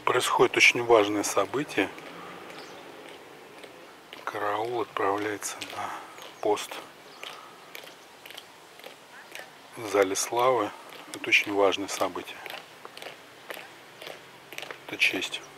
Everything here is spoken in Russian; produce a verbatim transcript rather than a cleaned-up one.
происходит очень важное событие. Караул отправляется на пост в зале славы. Это очень важное событие. Это честь.